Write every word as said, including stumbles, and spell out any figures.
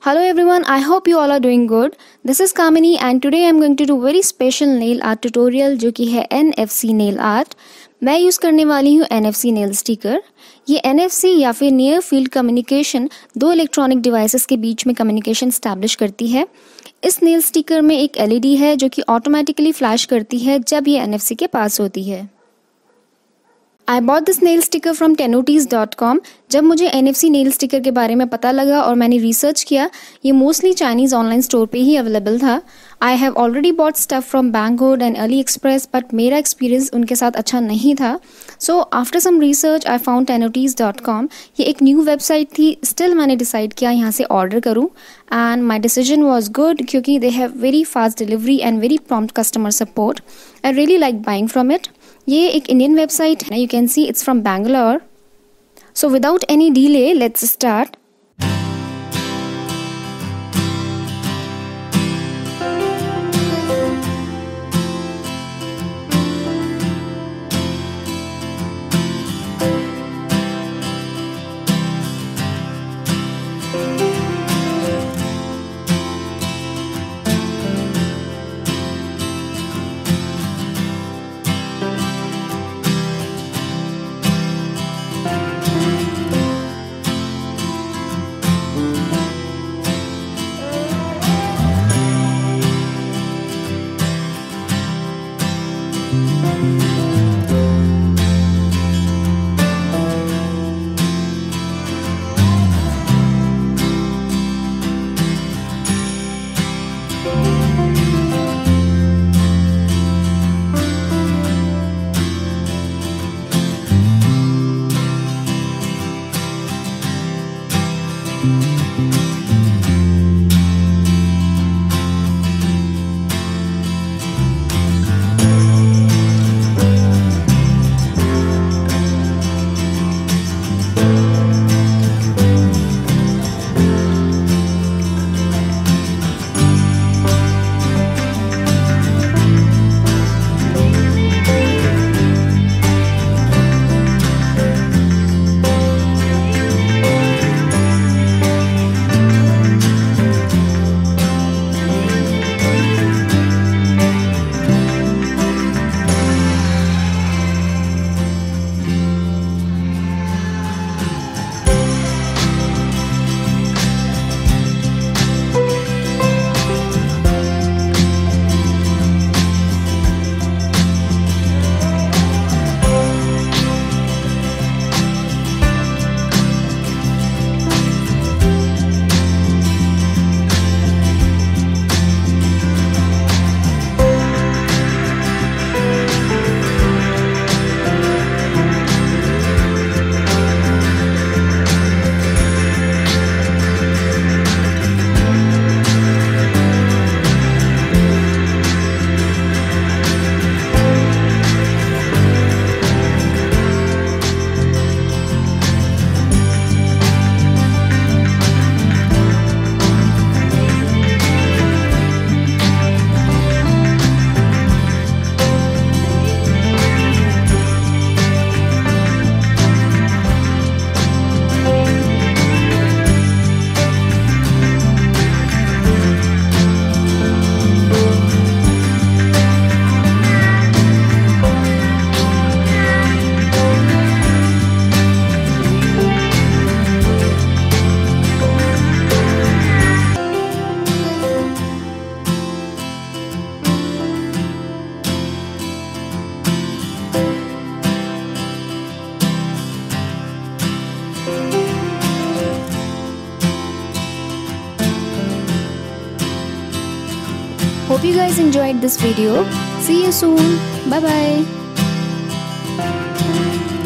Hello everyone, I hope you all are doing good. This is Kamini and today I am going to do very special nail art tutorial जो कि है N F C nail art. मैं use करने वाली हूँ N F C nail sticker. ये N F C या फिर नियर फील्ड कम्युनिकेशन दो इलेक्ट्रॉनिक डिवाइसेस के बीच में कम्युनिकेशन स्टैब्लिश करती है. इस नेल स्टिकर में एक L E D है जो कि ऑटोमेटिकली फ्लैश करती है जब ये N F C के पास होती है. I bought this nail sticker from tenotes dot com. जब मुझे N F C nail sticker के बारे में पता लगा और मैंने रिसर्च किया, ये मोस्टली चाइनीज़ ऑनलाइन स्टोर पे ही अवेलेबल था. I have already bought stuff from Banggood and AliExpress, but मेरा एक्सपीरियंस उनके साथ अच्छा नहीं था. So after some research, I found tenotes dot com. ये एक न्यू वेबसाइट थी. स्टिल मैंने डिसाइड किया यहाँ से ऑर्डर करूँ and my decision was good क्योंकि they have very fast delivery and very prompt customer support. I really like buying from it. ये एक इंडियन वेबसाइट है. You can see it's from Bangalore. So without any delay, let's start. Hope you guys enjoyed this video. See you soon. Bye bye.